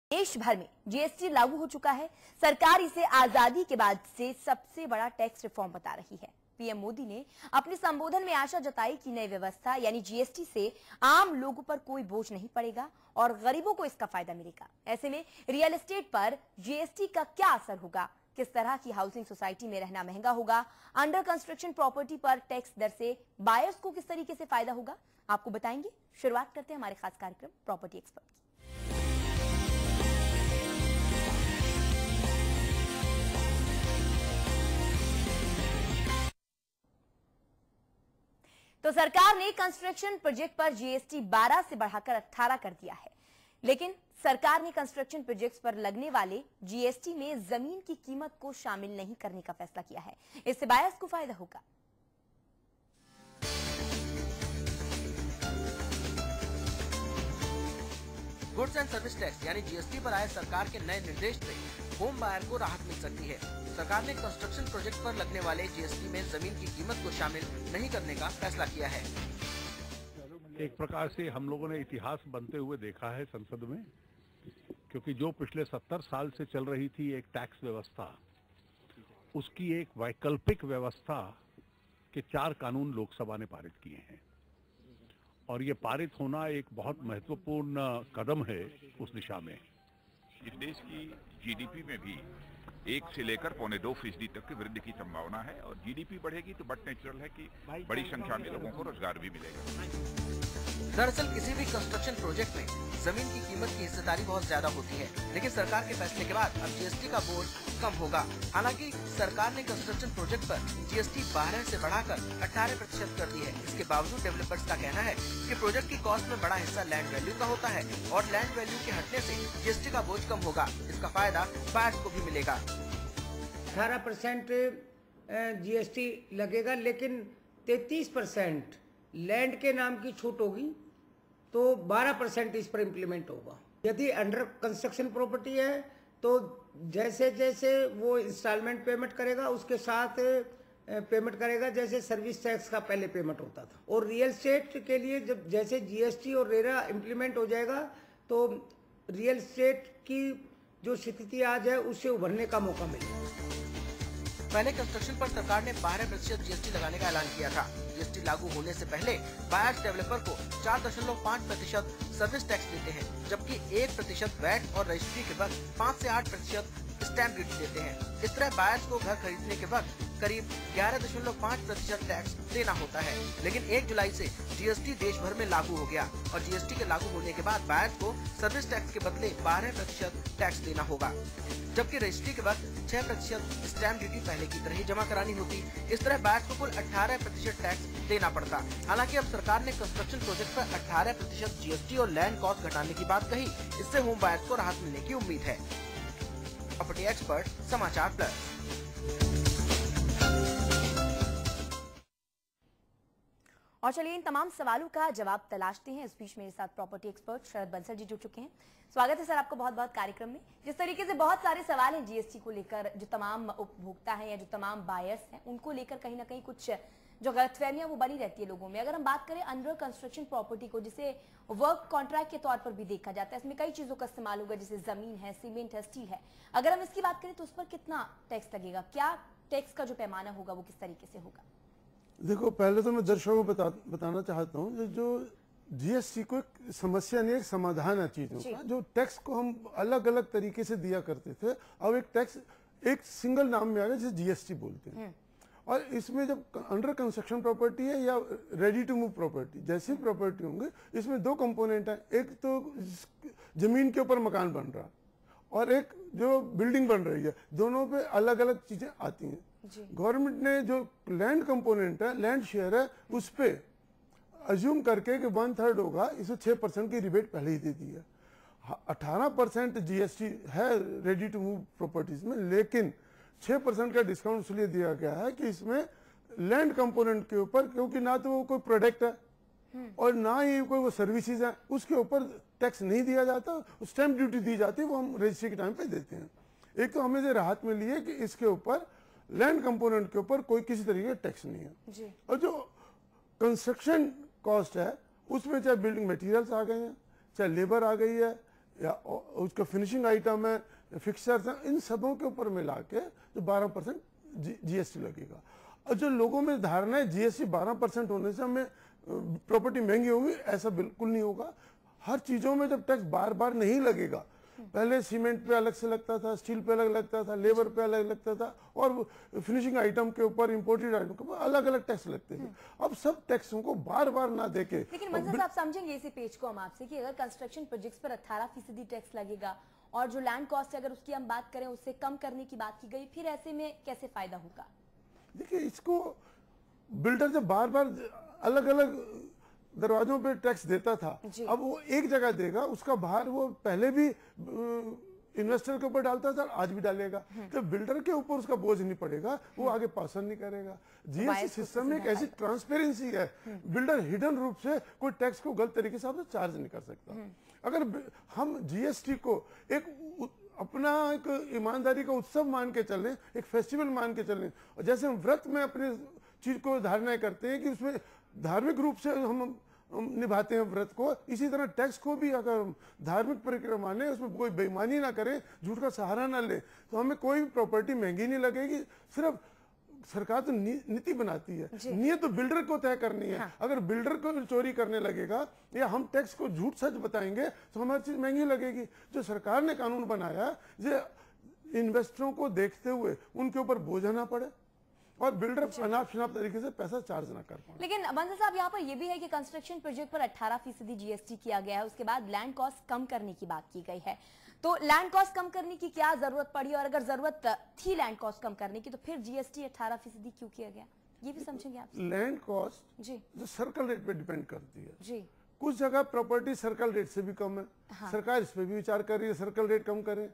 देश भर में जीएसटी लागू हो चुका है। सरकार इसे आजादी के बाद से सबसे बड़ा टैक्स रिफॉर्म बता रही है। पीएम मोदी ने अपने संबोधन में आशा जताई कि नई व्यवस्था यानी जीएसटी से आम लोगों पर कोई बोझ नहीं पड़ेगा और गरीबों को इसका फायदा मिलेगा। ऐसे में रियल एस्टेट पर जीएसटी का क्या असर होगा, किस तरह की हाउसिंग सोसाइटी में रहना महंगा होगा, अंडर कंस्ट्रक्शन प्रॉपर्टी पर टैक्स दर से बायर्स को किस तरीके से फायदा होगा, आपको बताएंगे। शुरुआत करते हैं हमारे खास कार्यक्रम प्रॉपर्टी एक्सपर्ट की। तो सरकार ने कंस्ट्रक्शन प्रोजेक्ट पर जीएसटी 12 से बढ़ाकर 18 कर दिया है, लेकिन सरकार ने कंस्ट्रक्शन प्रोजेक्ट्स पर लगने वाले जीएसटी में जमीन की कीमत को शामिल नहीं करने का फैसला किया है। इससे बायर्स को फायदा होगा। गुड्स एंड सर्विस टैक्स यानी जीएसटी पर आए सरकार के नए निर्देश से होम बायर को राहत मिल सकती है। सरकार ने कंस्ट्रक्शन प्रोजेक्ट पर लगने वाले जीएसटी में जमीन की कीमत को शामिल नहीं करने का फैसला किया है। एक प्रकार से हम लोगों ने इतिहास बनते हुए देखा है संसद में, क्योंकि जो पिछले 70 साल से चल रही थी एक टैक्स व्यवस्था, उसकी एक वैकल्पिक व्यवस्था के 4 कानून लोकसभा ने पारित किए हैं और ये पारित होना एक बहुत महत्वपूर्ण कदम है उस दिशा में। इस देश की जीडीपी में भी 1 से लेकर 1.25% तक की वृद्धि की संभावना है और जीडीपी बढ़ेगी तो बट नेचुरल है कि बड़ी संख्या में लोगों को रोजगार भी मिलेगा। दरअसल किसी भी कंस्ट्रक्शन प्रोजेक्ट में जमीन की कीमत की हिस्सेदारी बहुत ज्यादा होती है, लेकिन सरकार के फैसले के बाद अब जीएसटी का बोझ कम होगा। हालांकि सरकार ने कंस्ट्रक्शन प्रोजेक्ट पर जीएसटी 12 से बढ़ाकर 18% कर दी है। इसके बावजूद डेवलपर्स का कहना है कि प्रोजेक्ट की कॉस्ट में बड़ा हिस्सा लैंड वैल्यू का होता है और लैंड वैल्यू के हटने से जीएसटी का बोझ कम होगा। इसका फायदा बायर्स को भी मिलेगा। 18% जीएसटी लगेगा, लेकिन 33% लैंड के नाम की छूट होगी, तो 12% इस पर इम्प्लीमेंट होगा। यदि अंडर कंस्ट्रक्शन प्रॉपर्टी है तो जैसे जैसे वो इंस्टॉलमेंट पेमेंट करेगा उसके साथ पेमेंट करेगा जैसे सर्विस टैक्स का पहले पेमेंट होता था। और रियल एस्टेट के लिए जब जैसे जीएसटी और रेरा इम्प्लीमेंट हो जाएगा तो रियल एस्टेट की जो स्थिति आज है उससे उभरने का मौका मिलेगा। पहले कंस्ट्रक्शन पर सरकार ने 12% जीएसटी लगाने का ऐलान किया था। जीएसटी लागू होने से पहले बायर्स डेवलपर को 4.5% सर्विस टैक्स देते हैं, जबकि 1% वैट और रजिस्ट्री के वक्त 5 से 8% स्टैंप ड्यूटी देते हैं। इस तरह बायर्स को घर खरीदने के वक्त करीब 11.5% टैक्स देना होता है। लेकिन 1 जुलाई से जीएसटी देश भर में लागू हो गया और जीएसटी के लागू होने के बाद बायर्स को सर्विस टैक्स के बदले 12% टैक्स देना होगा, जबकि रजिस्ट्री के वक्त 6% स्टैंप ड्यूटी पहले की तरह ही जमा करानी होती। इस तरह बायर्स को कुल 18% टैक्स देना पड़ता। हालांकि अब सरकार ने कंस्ट्रक्शन प्रोजेक्ट पर 18% जीएसटी और लैंड कॉस्ट घटाने की बात कही। इससे होम बायर्स को राहत मिलने की उम्मीद है। Property expert, Samachar plus. और चलिए इन तमाम सवालों का जवाब तलाशते हैं। इस बीच मेरे साथ प्रॉपर्टी एक्सपर्ट शरद बंसल जी जुड़ चुके हैं। स्वागत है सर आपका बहुत बहुत कार्यक्रम में। जिस तरीके से बहुत सारे सवाल हैं जीएसटी को लेकर, जो तमाम उपभोक्ता हैं या जो तमाम बायर्स हैं उनको लेकर कहीं ना कहीं कुछ जो गलतफहमियां वो बनी रहती है लोगों में। अगर हम बात करें अंडर कंस्ट्रक्शन प्रॉपर्टी को, जिसे वर्क कॉन्ट्रैक्ट के तौर पर भी देखा जाता है, इसमें कई चीजों का इस्तेमाल होगा, जैसे जमीन है, सीमेंट है, स्टील है। अगर हम इसकी बात करें तो उस पर कितना टैक्स लगेगा, क्या टैक्स का जो पैमाना होगा वो किस तरीके से होगा? देखो, पहले तो मैं दर्शकों को बताना चाहता हूँ जो जीएसटी को एक समस्या नहीं, एक समाधान है चीजों का। जो टैक्स को हम अलग अलग तरीके से दिया करते थे, अब एक टैक्स एक सिंगल नाम में आ गया जिसे जीएसटी बोलते हैं। और इसमें जब अंडर कंस्ट्रक्शन प्रॉपर्टी है या रेडी टू मूव प्रॉपर्टी जैसी प्रॉपर्टी होंगे, इसमें 2 कंपोनेंट है। एक तो जमीन के ऊपर मकान बन रहा और एक जो बिल्डिंग बन रही है, दोनों पे अलग अलग चीजें आती हैं। गवर्नमेंट ने जो लैंड कंपोनेंट है, लैंड शेयर है, उस पे अज्यूम करके कि 1/3 होगा, इसे 6% की रिबेट पहले ही दे दी है। 18% जीएसटी है रेडी टू मूव प्रॉपर्टीज में, लेकिन 6% का डिस्काउंट इसलिए दिया गया है कि इसमें लैंड कंपोनेंट के ऊपर, क्योंकि ना तो वो कोई प्रोडक्ट है और ना ही कोई वो सर्विसेज है, उसके ऊपर टैक्स नहीं दिया जाता। स्टैंप ड्यूटी दी जाती है, वो हम रजिस्ट्री के टाइम पे देते हैं। एक तो हमें राहत मिली है कि इसके ऊपर लैंड कंपोनेंट के ऊपर कोई किसी तरीके का टैक्स नहीं है। और जो कंस्ट्रक्शन कॉस्ट है उसमें चाहे बिल्डिंग मटेरियल्स आ गए हैं, चाहे लेबर आ गई है, या उसका फिनिशिंग आइटम है, फिक्सचर्स हैं, इन सबों के ऊपर मिला के जो 12% जीएसटी लगेगा। और जो लोगों में धारणा है जीएसटी 12% होने से हमें प्रॉपर्टी महंगी होगी, ऐसा बिल्कुल नहीं होगा। हर चीजों में जब टैक्स बार बार नहीं लगेगा, पहले सीमेंट पे अलग से लगता था, स्टील पे अलग लगता था, लेबर पे अलग लगता था, और फिनिशिंग आइटम के ऊपर, इंपोर्टेड आइटम के ऊपर अलग अलग टैक्स लगते थे। अब सब टैक्सों को बार बार ना देके, लेकिन मंजर साहब समझेंगे इसी पेज को हम आपसे कि अगर कंस्ट्रक्शन प्रोजेक्ट्स पर 18% टैक्स लगेगा और जो लैंड कॉस्ट है अगर उसकी हम बात करें उससे कम करने की बात की गई, फिर ऐसे में कैसे फायदा होगा? देखिए, इसको बिल्डर जब बार बार अलग अलग दरवाजों पे टैक्स देता था, अब वो एक जगह देगा, उसका भार वो पहले भी इन्वेस्टर के ऊपर डालता था, आज भी डालेगा। तो बिल्डर के ऊपर उसका बोझ नहीं पड़ेगा, वो आगे पास नहीं करेगा। जीएसटी सिस्टम में एक ऐसी ट्रांसपेरेंसी है, बिल्डर हिडन रूप से कोई टैक्स को गलत तरीके से चार्ज नहीं कर सकता। अगर हम जीएसटी को एक अपना एक ईमानदारी का उत्सव मान के चलें, एक फेस्टिवल मान के चलें, और जैसे हम व्रत में अपने चीज को धारणा करते हैं कि उसमें धार्मिक रूप से हम निभाते हैं व्रत को, इसी तरह टैक्स को भी अगर हम धार्मिक प्रक्रिया माने, उसमें कोई बेईमानी ना करें, झूठ का सहारा ना ले, तो हमें कोई भी प्रॉपर्टी महंगी नहीं लगेगी। सिर्फ सरकार तो नीति बनाती है, नीयत तो बिल्डर को तय करनी है। अगर बिल्डर को चोरी करने लगेगा या हम टैक्स को झूठ सच बताएंगे तो हमारी चीज महंगी लगेगी। जो सरकार ने कानून बनाया, जो इन्वेस्टरों को देखते हुए उनके ऊपर बोझ ना पड़े और बिल्डर अनाप शनाप तरीके से पैसा चार्ज ना कर पाए। लेकिन मंजर साहब, यहाँ पर यह भी है कि कंस्ट्रक्शन प्रोजेक्ट पर 18% जीएसटी किया गया है, उसके बाद लैंड कॉस्ट कम करने की बात की गई है। तो लैंड कॉस्ट कम करने की क्या जरूरत पड़ी, और अगर जरूरत थी लैंड कॉस्ट कम करने की, तो फिर जीएसटी 18% क्यों किया गया, ये भी समझेंगे आप? लैंड कॉस्ट जी जो सर्कल रेट पे डिपेंड करती है। जी, कुछ जगह प्रॉपर्टी सर्कल रेट से भी कम है, सरकार इस पे भी विचार कर रही है, सर्कल रेट कम करें।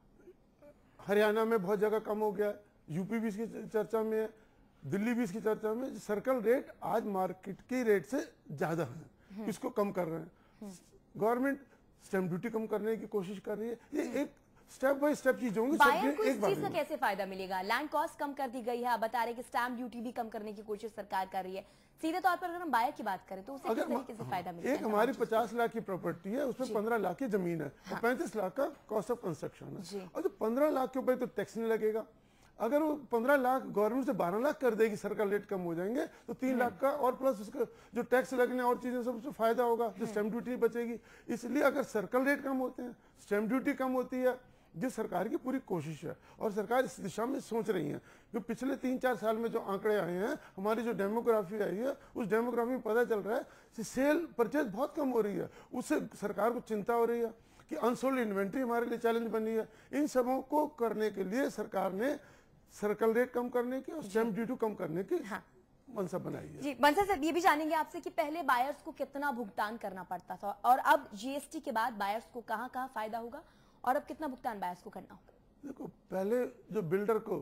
हरियाणा में बहुत जगह कम हो गया, यूपी भी इसकी चर्चा में है, दिल्ली भी इसकी चर्चा में। सर्कल रेट आज मार्केट के रेट से ज्यादा है, इसको कम कर रहे हैं। गवर्नमेंट स्टैंप ड्यूटी कम करने की कोशिश कर रही है। ये एक स्टेप बाय स्टेप चीज होंगी। बायर को इस चीज का कैसे फायदा मिलेगा? लैंड कॉस्ट कम कर दी गई है, आप बता रहे हैं कि स्टैंप ड्यूटी भी कम करने की कोशिश सरकार कर रही है। सीधे तौर पर अगर हम बायर की बात करें तो उसे किस तरीके से फायदा मिलेगा? एक हमारी 50 लाख की प्रॉपर्टी है, उसमें 15 लाख की जमीन है और 35 लाख का कॉस्ट ऑफ कंस्ट्रक्शन है, और जो 15 लाख के ऊपर तो टैक्स नहीं लगेगा। अगर वो 15 लाख गवर्नमेंट से 12 लाख कर देगी, सर्कल रेट कम हो जाएंगे, तो 3 लाख का और प्लस उसका जो टैक्स लगने और चीजें सब उससे फायदा होगा, जो स्टैंप ड्यूटी बचेगी। इसलिए अगर सर्कल रेट कम होते हैं, स्टैंप ड्यूटी कम होती है, जो सरकार की पूरी कोशिश है और सरकार इस दिशा में सोच रही है। जो पिछले 3-4 साल में जो आंकड़े आए हैं, हमारी जो डेमोग्राफी आई है, उस डेमोग्राफी में पता चल रहा है कि सेल परचेज बहुत कम हो रही है। उससे सरकार को चिंता हो रही है कि अनसोल्ड इन्वेंट्री हमारे लिए चैलेंज बनी है। इन सबों को करने के लिए सरकार ने सर्कल रेट कम करने की और स्टैंप ड्यूटी कम करने की मनसा बनाई है। जी बंसल साहब, ये भी जानेंगे आपसे कि पहले बायर्स को कितना भुगतान करना पड़ता था और अब जीएसटी के बाद बायर्स को कहां-कहां फायदा होगा और अब कितना भुगतान बायर्स को करना होगा? देखो, पहले जो बिल्डर को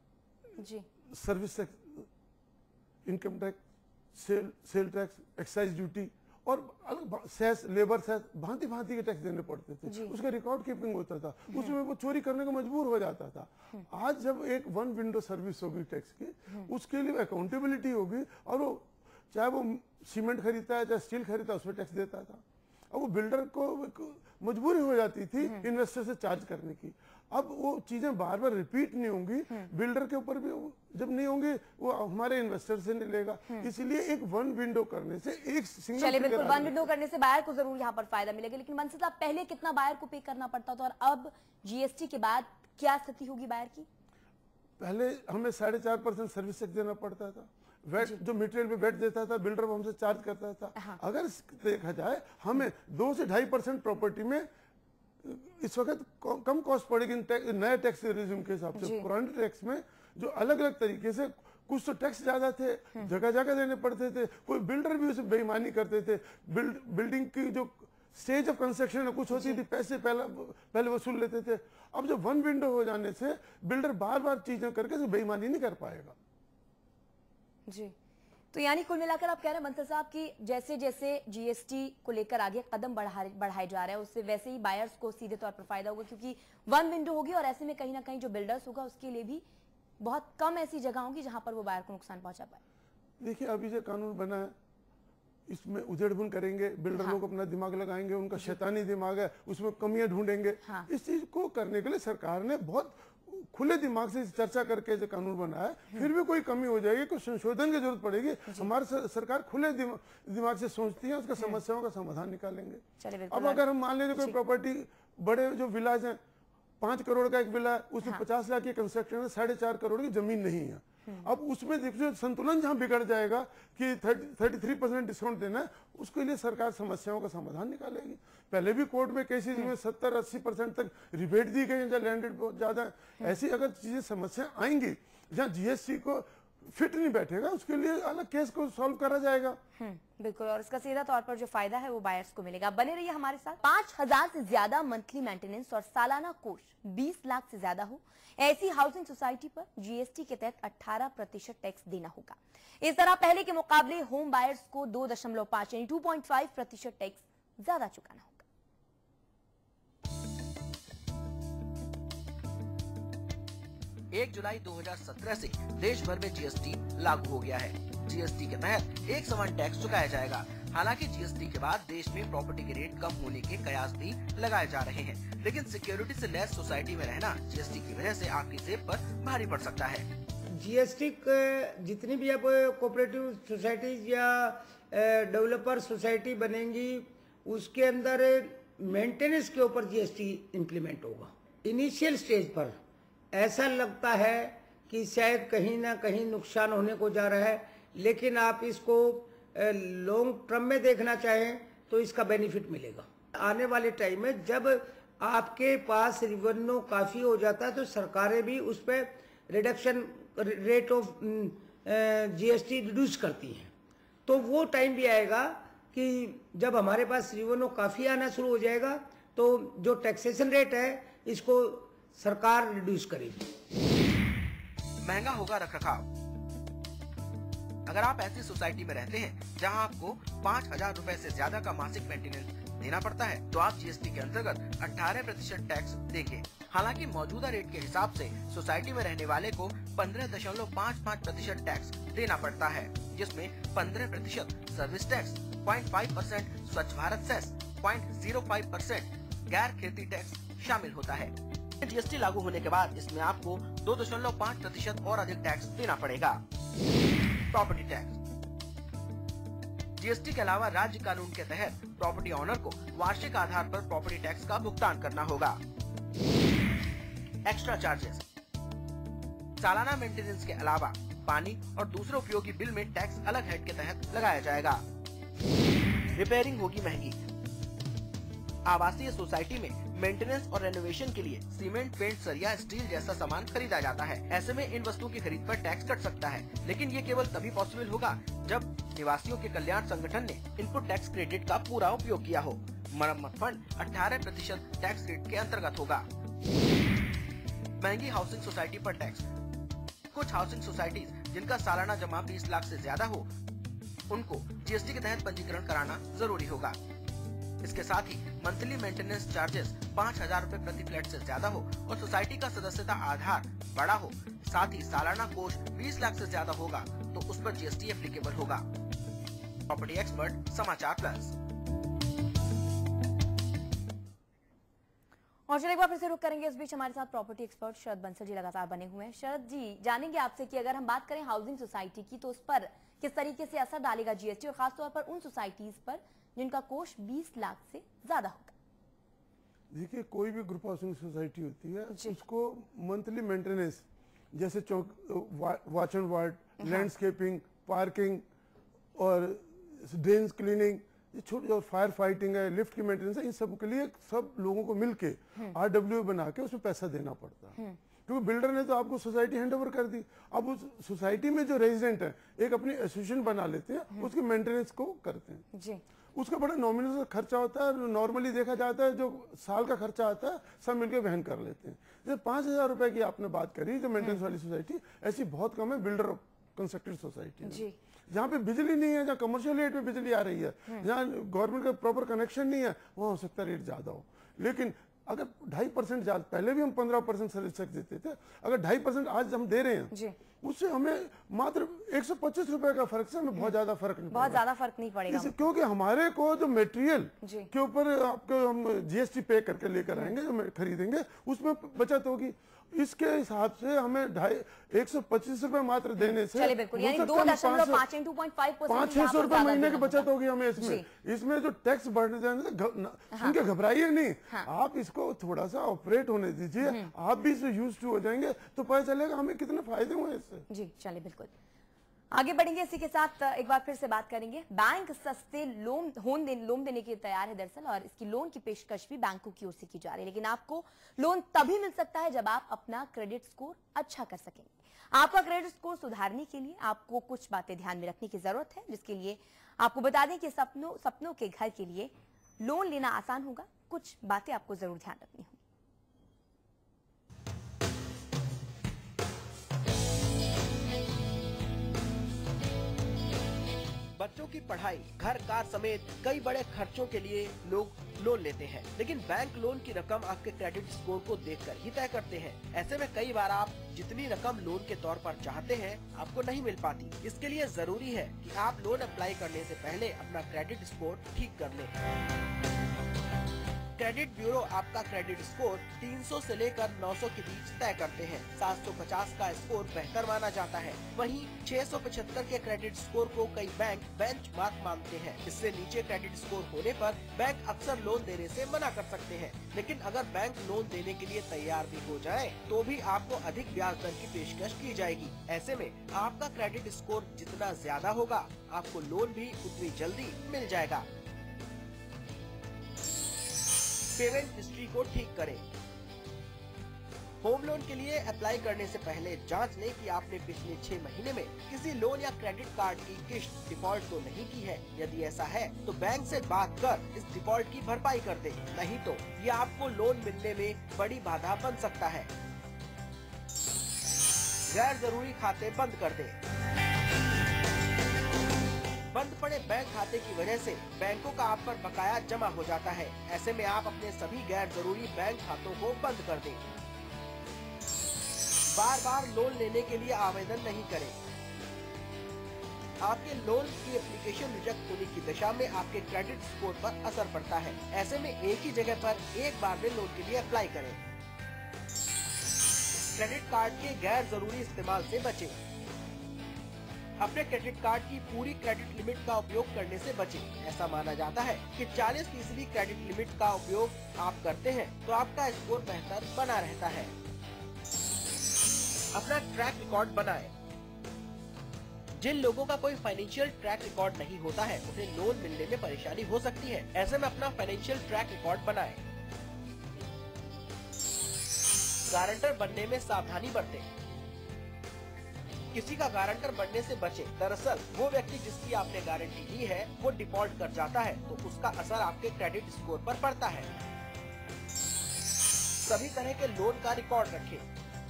जी service tax, income tax, sale tax, excise duty और अलग सेस, लेबर सेस, भांति भांति के टैक्स देने पड़ते थे। उसका रिकॉर्ड कीपिंग होता था, उसमें वो चोरी करने को मजबूर हो जाता था। आज जब एक वन विंडो सर्विस होगी टैक्स की, उसके लिए अकाउंटेबिलिटी होगी और वो चाहे वो सीमेंट खरीदता है चाहे स्टील खरीदता है, उसमें टैक्स देता था। अब वो बिल्डर को मजबूरी हो जाती थी इन्वेस्टर से चार्ज करने की। अब वो चीजें बार बार रिपीट नहीं होंगी, बिल्डर के ऊपर भी जब नहीं होंगी, वो हमारे इन्वेस्टर से नहीं लेगा। इसलिए एक वन विंडो करने से एक सिंगल, चलिए बिल्कुल, वन विंडो करने से बायर को जरूर यहाँ पर फायदा मिलेगा। लेकिन बंसल साहब, पहले कितना बायर को पे करना पड़ता था और अब जीएसटी के बाद क्या स्थिति होगी बायर की? पहले हमें 4.5% सर्विस टैक्स देना पड़ता था। वेट, जो मटेरियल पे वेट देता था बिल्डर, वो हमसे चार्ज करता था। अगर देखा जाए, हमें 2 से 2.5% प्रॉपर्टी में इस वक्त कम कॉस्ट पड़ेगी नए टैक्स रिज्यूम के हिसाब से। पुराने टैक्स में जो अलग अलग तरीके से, कुछ तो टैक्स ज्यादा थे, जगह जगह देने पड़ते थे, कोई बिल्डर भी उसे बेईमानी करते थे। बिल्डिंग की जो स्टेज ऑफ कंस्ट्रक्शन कुछ होती थी, पैसे पहले वसूल लेते थे। अब जब वन विंडो हो जाने से बिल्डर बार बार चीजें करके बेईमानी नहीं कर पाएगा। जी, तो यानी कुल मिलाकर आप कह रहे हैं बंसल साहब कि जैसे जैसे जीएसटी को लेकर आगे कदम बढ़ाए जा रहे हैं, उससे वैसे ही बायर्स को सीधे तौर पर फायदा होगा, क्योंकि वन विंडो होगी और ऐसे में कहीं ना कहीं जो बिल्डर्स होगा उसके लिए भी बहुत कम ऐसी जगह होगी जहां पर वो बायर को नुकसान पहुंचा पाए। देखिए, अभी जो कानून बना है इसमें उधेड़-बुन करेंगे, बिल्डर लोग अपना दिमाग लगाएंगे, उनका शैतानी दिमाग है, उसमें कमियां ढूंढेंगे। इस चीज को करने के लिए सरकार ने बहुत खुले दिमाग से चर्चा करके जो कानून बनाया है। फिर भी कोई कमी हो जाएगी, कोई संशोधन की जरूरत पड़ेगी, हमारी सरकार खुले दिमाग से सोचती है, उसका समस्याओं का समाधान निकालेंगे। अब अगर हम मान लीजिए कोई प्रॉपर्टी, बड़े जो विलाज हैं, 5 करोड़ का एक विला है, उसमें 50 लाख की कंस्ट्रक्शन है, 4.5 करोड़ की जमीन नहीं है। अब उसमें देखिए संतुलन जहां बिगड़ जाएगा कि 33% डिस्काउंट देना है, उसके लिए सरकार समस्याओं का समाधान निकालेगी। पहले भी कोर्ट में केसेस में 70-80% तक रिबेट दी गई है, जहाँ लैंड रेट बहुत ज्यादा है। ऐसी अगर चीजें समस्या आएंगी जहाँ जीएसटी को फिट नहीं बैठेगा, उसके लिए अलग केस को सॉल्व करा जाएगा। बिल्कुल, और इसका सीधा तौर पर जो फायदा है वो बायर्स को मिलेगा। बने रहिए हमारे साथ। 5,000 से ज्यादा मंथली मेंटेनेंस और सालाना कोष 20 लाख से ज्यादा हो, ऐसी हाउसिंग सोसाइटी पर जीएसटी के तहत 18% टैक्स देना होगा। इस तरह पहले के मुकाबले होम बायर्स को 2.5 यानी 2.5% टैक्स ज्यादा चुकाना होगा। 1 जुलाई 2017 से देश भर में जीएसटी लागू हो गया है। जीएसटी के तहत एक समान टैक्स चुकाया जाएगा। हालांकि जीएसटी के बाद देश में प्रॉपर्टी के रेट कम होने के कयास भी लगाए जा रहे हैं, लेकिन सिक्योरिटी से लैस सोसाइटी में रहना जीएसटी की वजह से आपकी जेब पर भारी पड़ सकता है। जीएसटी जितनी भी अब कोऑपरेटिव सोसाइटीज या डेवलपर सोसाइटी बनेंगी, उसके अंदर मेंटेनेंस के ऊपर जीएसटी इम्प्लीमेंट होगा। इनिशियल स्टेज पर ऐसा लगता है कि शायद कहीं ना कहीं नुकसान होने को जा रहा है, लेकिन आप इसको लॉन्ग टर्म में देखना चाहें तो इसका बेनिफिट मिलेगा। आने वाले टाइम में जब आपके पास रिवेन्यू काफ़ी हो जाता है तो सरकारें भी उस पर reduction rate of GST reduce करती हैं। तो वो टाइम भी आएगा कि जब हमारे पास रिवेन्यू काफ़ी आना शुरू हो जाएगा तो जो टैक्सेशन रेट है इसको सरकार रिड्यूस करेगी। महंगा होगा रखरखाव। अगर आप ऐसी सोसाइटी में रहते हैं जहां आपको 5,000 रुपए से ज्यादा का मासिक मेंटेनेंस देना पड़ता है, तो आप जीएसटी के अंतर्गत 18% टैक्स देंगे। हालांकि मौजूदा रेट के हिसाब से सोसाइटी में रहने वाले को 15.55% टैक्स देना पड़ता है, जिसमें 15% सर्विस टैक्स, 0.5% स्वच्छ भारत सेस, 0.05% गैर खेती टैक्स शामिल होता है। जीएसटी लागू होने के बाद इसमें आपको 2.5% और अधिक टैक्स देना पड़ेगा। Property tax. जीएसटी के अलावा राज्य कानून के तहत प्रॉपर्टी ऑनर को वार्षिक आधार पर प्रॉपर्टी टैक्स का भुगतान करना होगा। Extra charges. सालाना मेंटेनेंस के अलावा पानी और दूसरे उपयोगी बिल में टैक्स अलग हेड के तहत लगाया जाएगा। रिपेयरिंग होगी महंगी। आवासीय सोसाइटी में मेंटेनेंस और रेनोवेशन के लिए सीमेंट, पेंट, सरिया, स्टील जैसा सामान खरीदा जाता है। ऐसे में इन वस्तुओं की खरीद पर टैक्स कट सकता है, लेकिन ये केवल तभी पॉसिबल होगा जब निवासियों के कल्याण संगठन ने इनपुट टैक्स क्रेडिट का पूरा उपयोग किया हो। मरम्मत फंड 18% टैक्स रेट के अंतर्गत होगा। महंगी हाउसिंग सोसाइटी पर टैक्स। कुछ हाउसिंग सोसाइटीज जिनका सालाना जमा 20 लाख से ज्यादा हो, उनको जीएसटी के तहत पंजीकरण कराना जरूरी होगा। इसके साथ ही मंथली मेंटेनेंस चार्जेस 5,000 रुपए प्रति फ्लैट से ज्यादा हो और सोसाइटी का सदस्यता आधार बड़ा हो, साथ ही सालाना कोष 20 लाख से ज्यादा होगा तो उस पर जीएसटी एप्लीकेबल होगा। Property expert, Samachar plus. और चलिए एक बार फिर से रुक करेंगे। इस बीच हमारे साथ प्रॉपर्टी एक्सपर्ट शरद बंसल जी लगातार बने हुए हैं। शरद जी, जानेंगे आपसे कि अगर हम बात करें हाउसिंग सोसाइटी की तो उस पर किस तरीके से असर डालेगा जीएसटी, और खासतौर पर उन सोसाइटीज पर जिनका कोष 20 लाख से ज्यादा होगा। देखिए, कोई भी ग्रुप हाउसिंग सोसाइटी होती है उसको मंथली मेंटेनेंस जैसे watch and ward, landscaping, parking और ड्रेन्स क्लीनिंग, ये छोटी और फायर फाइटिंग है, लिफ्ट की मेंटेनेंस है, इन सब के लिए सब लोगों को मिलके RWA बना के उसमें पैसा देना पड़ता है। क्योंकि बिल्डर ने तो आपको सोसाइटी हैंड ओवर कर दी, अब उस सोसाइटी में जो रेजिडेंट है एक अपनी एसोसिएशन बना लेते हैं, उसके मेंटेनेंस को करते हैं जी। उसका बड़ा नॉमिनल खर्चा होता है, नॉर्मली देखा जाता है जो साल का खर्चा आता है सब मिलकर वहन कर लेते हैं। जैसे 5,000 रुपए की आपने बात करी जो मेंटेनेंस वाली सोसाइटी, ऐसी बहुत कम है बिल्डर कंस्ट्रक्टेड सोसाइटी जहाँ पे बिजली नहीं है, जहाँ कमर्शियल रेट पे बिजली आ रही है, जहाँ गवर्नमेंट का प्रॉपर कनेक्शन नहीं है, वहाँ हो सकता है रेट ज्यादा हो। लेकिन अगर 2.5% ज्यादा, पहले भी हम 15% सर्विस टैक्स देते थे, अगर 2.5% आज हम दे रहे हैं उससे हमें मात्र 125 रुपए का फर्क से हमें बहुत ज्यादा फर्क नहीं बहुत ज्यादा फर्क नहीं पड़ेगा। क्योंकि हमारे को जो मटेरियल जी। के ऊपर आपको हम जीएसटी पे करके लेकर आएंगे, जो खरीदेंगे उसमें बचत होगी। इसके हिसाब से हमें 125 रुपए मात्र देने से चलिए बिल्कुल, यानी 2.5% 500-600 रुपए महीने की बचत होगी हमें इसमें जो टैक्स बढ़ने जाने से सुन के घबराइए नहीं। आप इसको थोड़ा सा ऑपरेट होने दीजिए, आप भी इससे यूज टू हो जाएंगे तो पता चलेगा हमें कितने फायदे हुए इससे। जी चलिए बिल्कुल आगे बढ़ेंगे। इसी के साथ एक बार फिर से बात करेंगे। बैंक सस्ते लोन देने के लिए तैयार है दरअसल, और इसकी लोन की पेशकश भी बैंकों की ओर से की जा रही है। लेकिन आपको लोन तभी मिल सकता है जब आप अपना क्रेडिट स्कोर अच्छा कर सकेंगे। आपका क्रेडिट स्कोर सुधारने के लिए आपको कुछ बातें ध्यान में रखने की जरूरत है, जिसके लिए आपको बता दें कि सपनों के घर के लिए लोन लेना आसान होगा। कुछ बातें आपको जरूर ध्यान रखनी होगी। बच्चों की पढ़ाई, घर कार समेत कई बड़े खर्चों के लिए लोग लोन लेते हैं, लेकिन बैंक लोन की रकम आपके क्रेडिट स्कोर को देखकर ही तय करते हैं। ऐसे में कई बार आप जितनी रकम लोन के तौर पर चाहते हैं आपको नहीं मिल पाती। इसके लिए जरूरी है कि आप लोन अप्लाई करने से पहले अपना क्रेडिट स्कोर ठीक कर लें। क्रेडिट ब्यूरो आपका क्रेडिट स्कोर 300 से लेकर 900 के बीच तय करते हैं। 750 का स्कोर बेहतर माना जाता है। वहीं 675 के क्रेडिट स्कोर को कई बैंक बेंचमार्क मानते हैं। इससे नीचे क्रेडिट स्कोर होने पर बैंक अक्सर लोन देने से मना कर सकते हैं। लेकिन अगर बैंक लोन देने के लिए तैयार भी हो जाए तो भी आपको अधिक ब्याज दर की पेशकश की जाएगी। ऐसे में आपका क्रेडिट स्कोर जितना ज्यादा होगा आपको लोन भी उतनी जल्दी मिल जाएगा। पेमेंट हिस्ट्री को ठीक करें। होम लोन के लिए अप्लाई करने से पहले जांच लें कि आपने पिछले 6 महीने में किसी लोन या क्रेडिट कार्ड की किस्त डिफॉल्ट तो नहीं की है। यदि ऐसा है तो बैंक से बात कर इस डिफॉल्ट की भरपाई कर दें, नहीं तो ये आपको लोन मिलने में बड़ी बाधा बन सकता है। गैर जरूरी खाते बंद कर दें। बंद पड़े बैंक खाते की वजह से बैंकों का आप पर बकाया जमा हो जाता है। ऐसे में आप अपने सभी गैर जरूरी बैंक खातों को बंद कर दें। बार बार लोन लेने के लिए आवेदन नहीं करें। आपके लोन की एप्लीकेशन रिजेक्ट होने की दशा में आपके क्रेडिट स्कोर पर असर पड़ता है। ऐसे में एक ही जगह पर एक बार में लोन के लिए अप्लाई करें। क्रेडिट कार्ड के गैर जरूरी इस्तेमाल से बचें। अपने क्रेडिट कार्ड की पूरी क्रेडिट लिमिट का उपयोग करने से बचें। ऐसा माना जाता है कि 40% क्रेडिट लिमिट का उपयोग आप करते हैं तो आपका स्कोर बेहतर बना रहता है। अपना ट्रैक रिकॉर्ड बनाएं। जिन लोगों का कोई फाइनेंशियल ट्रैक रिकॉर्ड नहीं होता है उन्हें लोन मिलने में परेशानी हो सकती है। ऐसे में अपना फाइनेंशियल ट्रैक रिकॉर्ड बनाएं। गारंटर बनने में सावधानी बरतें। किसी का गारंटर बनने से बचें। दरअसल वो व्यक्ति जिसकी आपने गारंटी ली है वो डिफॉल्ट कर जाता है तो उसका असर आपके क्रेडिट स्कोर पर पड़ता है। सभी तरह के लोन का रिकॉर्ड रखें।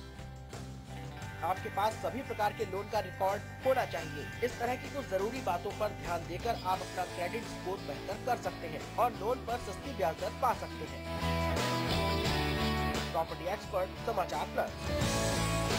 आपके पास सभी प्रकार के लोन का रिकॉर्ड होना चाहिए। इस तरह की कुछ जरूरी बातों पर ध्यान देकर आप अपना क्रेडिट स्कोर बेहतर कर सकते हैं और लोन पर सस्ती ब्याज दर पा सकते हैं। Property expert Samachar plus.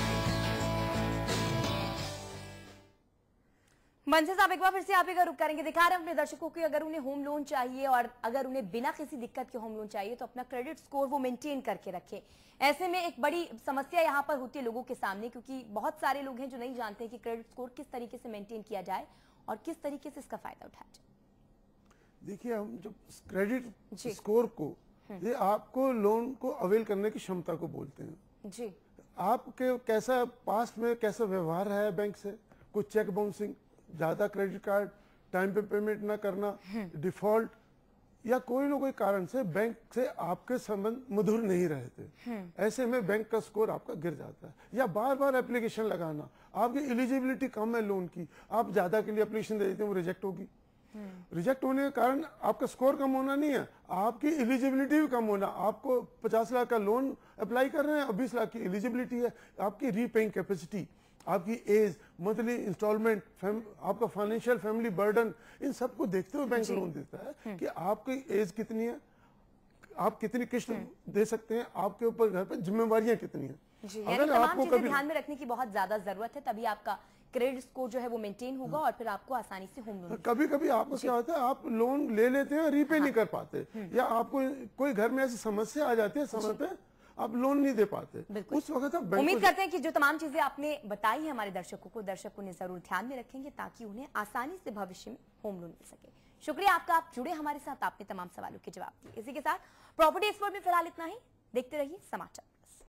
मनसे साहब एक बार फिर से आप रुक करेंगे। दिखा रहे हैं अपने दर्शकों को अगर उन्हें होम लोन चाहिए और अगर उन्हें बिना किसी दिक्कत के होम लोन चाहिए तो अपना क्रेडिट स्कोर वो मेंटेन करके रखें। ऐसे में एक बड़ी समस्या यहाँ पर होती है लोगों के सामने, क्योंकि बहुत सारे लोग हैं जो नहीं जानते कि क्रेडिट स्कोर किस तरीके से मेंटेन किया जाए और किस तरीके से इसका फायदा उठाया जाए। देखिए, हम जब क्रेडिट स्कोर को ये आपको लोन को अवेल करने की क्षमता को बोलते हैं जी। आपके कैसा पास्ट में कैसा व्यवहार है बैंक से, कुछ चेक बाउंसिंग, ज्यादा क्रेडिट कार्ड, टाइम पे पेमेंट ना करना, डिफॉल्ट, या कोई ना कोई कारण से बैंक से आपके संबंध मधुर नहीं रहते। ऐसे में बैंक का स्कोर आपका गिर जाता है। या बार बार एप्लीकेशन लगाना, आपकी एलिजिबिलिटी कम है लोन की, आप ज्यादा के लिए एप्लीकेशन दे देते हैं, वो रिजेक्ट होगी। रिजेक्ट होने के कारण आपका स्कोर कम होना नहीं है, आपकी एलिजिबिलिटी भी कम होना। आपको 50 लाख का लोन अप्लाई कर रहे हैं और 20 लाख की एलिजिबिलिटी है, आपकी रीपेइंग कैपेसिटी, आपकी एज, मंथली इंस्टॉलमेंट, आपका फाइनेंशियल फैमिली बर्डन, इन सब को देखते हुए बैंक लोन देता है कि आपकी एज कितनी है, आप कितनी किस्त दे सकते हैं, आपके ऊपर घर पर जिम्मेवारियां कितनी हैं। जी, यानी तमाम चीजें ध्यान में रखने की बहुत ज्यादा जरूरत है, तभी आपका क्रेडिट स्कोर जो है वो मेंटेन होगा और फिर आपको आसानी से होम लोन। कभी कभी आपको क्या होता है, आप लोन ले लेते हैं, रीपे नहीं कर पाते, या आपको कोई घर में ऐसी समस्या आ जाती है, समय पे आप लोन नहीं दे पाते, उस वक्त आप उम्मीद करते हैं कि जो तमाम चीजें आपने बताई है हमारे दर्शकों ने जरूर ध्यान में रखेंगे ताकि उन्हें आसानी से भविष्य में होम लोन मिल सके। शुक्रिया आपका, आप जुड़े हमारे साथ, आपने तमाम सवालों के जवाब दिए। इसी के साथ प्रॉपर्टी एक्सपर्ट में फिलहाल इतना ही। देखते रहिए समाचार।